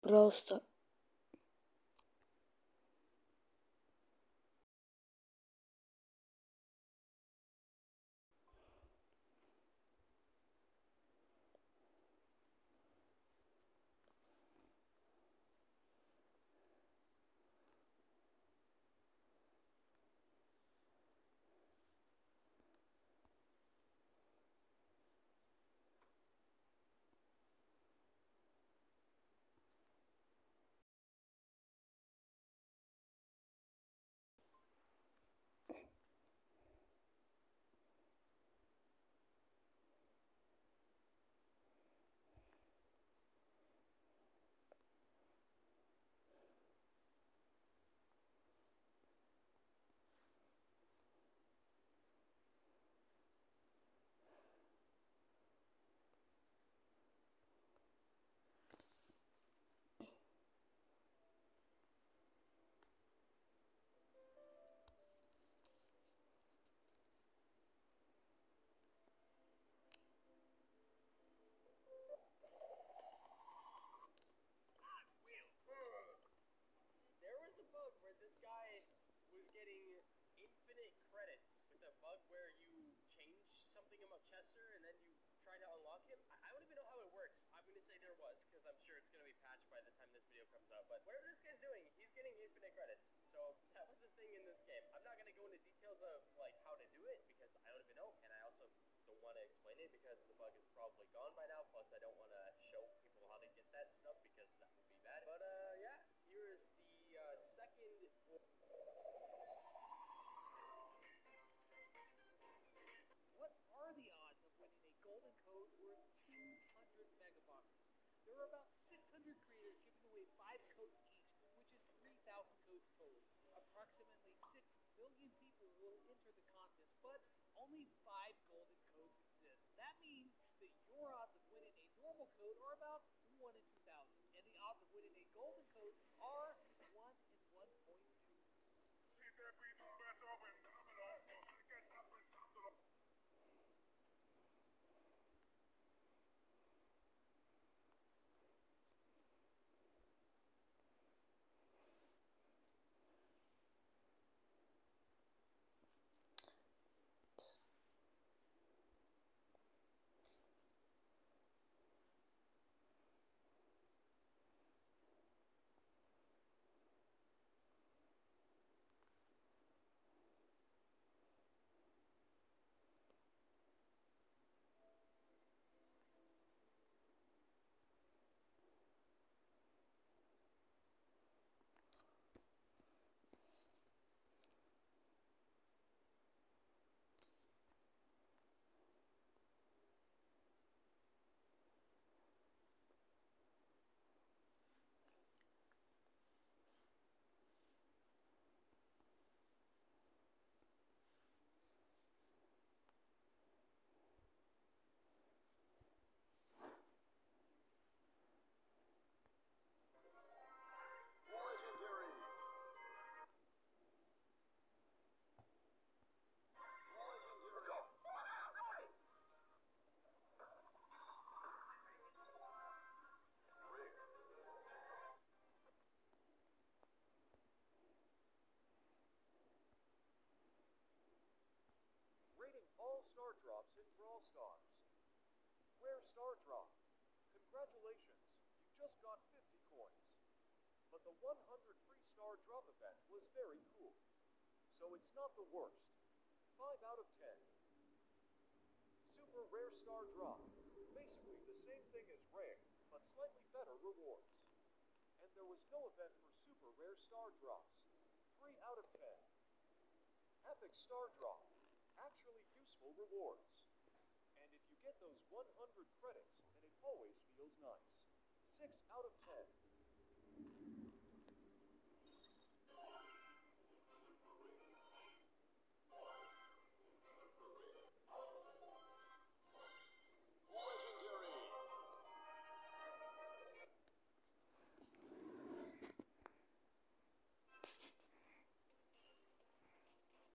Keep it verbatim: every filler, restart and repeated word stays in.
Просто. There was a bug where this guy was getting infinite credits with a bug where you change something about Chester and then you try to unlock him. I, I don't even know how it works. I'm going to say there was because I'm sure it's going to be patched by the time this video comes out. But whatever this guy's doing, he's getting infinite credits. So that was the thing in this game. I'm not going to go into details of like how to do it because I don't even know. And I also don't want to explain it because the bug is probably gone by now. Plus, I don't want to show people how to get that stuff because that would be bad. But uh, yeah, here is the uh, second. What are the odds of winning a golden code worth two hundred megaboxes? There are about six hundred creators giving away five codes each, which is three thousand codes total. Approximately six billion people will enter the contest, but only five golden codes exist. That means that your odds of winning a normal code are about one in two thousand, and the odds of winning a golden code are one in one point two. Si te pido un beso, vendámelo. Yo sé que estás pensándolo. Legendary. Rating all star drops in Brawl Stars. Rare star drop. Congratulations, you just got fifty coins. But the one hundred free star drop event was very cool. So it's not the worst. five out of ten. Super rare star drop. Basically the same thing as rare, but slightly better rewards. And there was no event for super rare star drops. three out of ten. Epic star drop. Actually useful rewards. And if you get those one hundred credits, then it always feels nice. six out of ten.